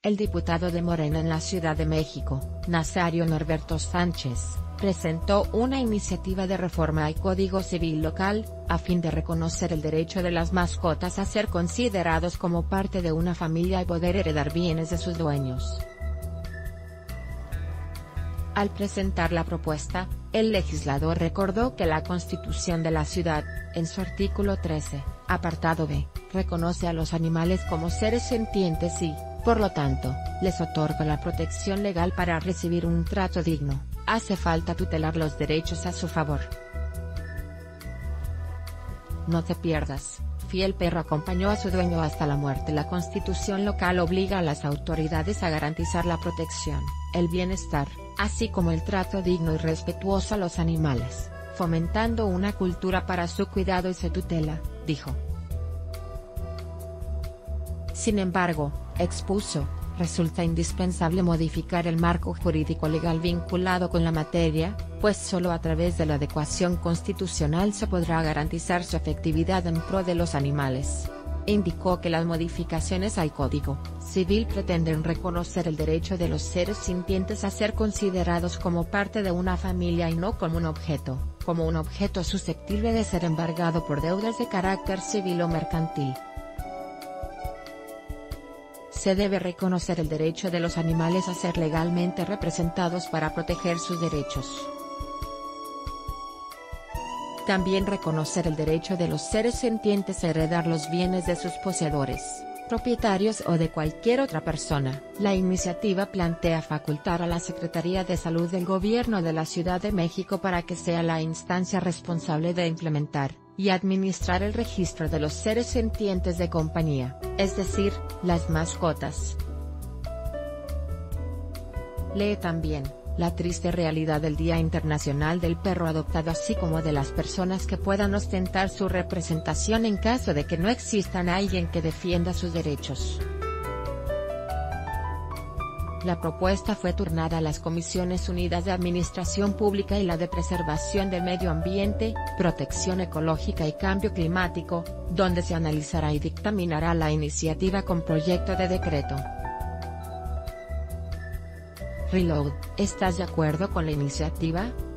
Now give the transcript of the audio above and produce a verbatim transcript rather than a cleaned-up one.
El diputado de Morena en la Ciudad de México, Nazario Norberto Sánchez, presentó una iniciativa de reforma al Código Civil local, a fin de reconocer el derecho de las mascotas a ser considerados como parte de una familia y poder heredar bienes de sus dueños. Al presentar la propuesta, el legislador recordó que la Constitución de la ciudad, en su artículo trece, apartado B, reconoce a los animales como seres sintientes y, por lo tanto, les otorga la protección legal para recibir un trato digno. Hace falta tutelar los derechos a su favor. No te pierdas, fiel perro acompañó a su dueño hasta la muerte. La Constitución local obliga a las autoridades a garantizar la protección, el bienestar, así como el trato digno y respetuoso a los animales, fomentando una cultura para su cuidado y su tutela, dijo. Sin embargo, expuso, resulta indispensable modificar el marco jurídico legal vinculado con la materia, pues solo a través de la adecuación constitucional se podrá garantizar su efectividad en pro de los animales. Indicó que las modificaciones al Código Civil pretenden reconocer el derecho de los seres sintientes a ser considerados como parte de una familia y no como un objeto, como un objeto susceptible de ser embargado por deudas de carácter civil o mercantil. Se debe reconocer el derecho de los animales a ser legalmente representados para proteger sus derechos. También reconocer el derecho de los seres sintientes a heredar los bienes de sus poseedores, propietarios o de cualquier otra persona. La iniciativa plantea facultar a la Secretaría de Salud del Gobierno de la Ciudad de México para que sea la instancia responsable de implementar y administrar el registro de los seres sintientes de compañía, es decir, las mascotas. Lee también, la triste realidad del Día Internacional del Perro Adoptado, así como de las personas que puedan ostentar su representación en caso de que no existan alguien que defienda sus derechos. La propuesta fue turnada a las Comisiones Unidas de Administración Pública y la de Preservación del Medio Ambiente, Protección Ecológica y Cambio Climático, donde se analizará y dictaminará la iniciativa con proyecto de decreto. Reload, ¿estás de acuerdo con la iniciativa?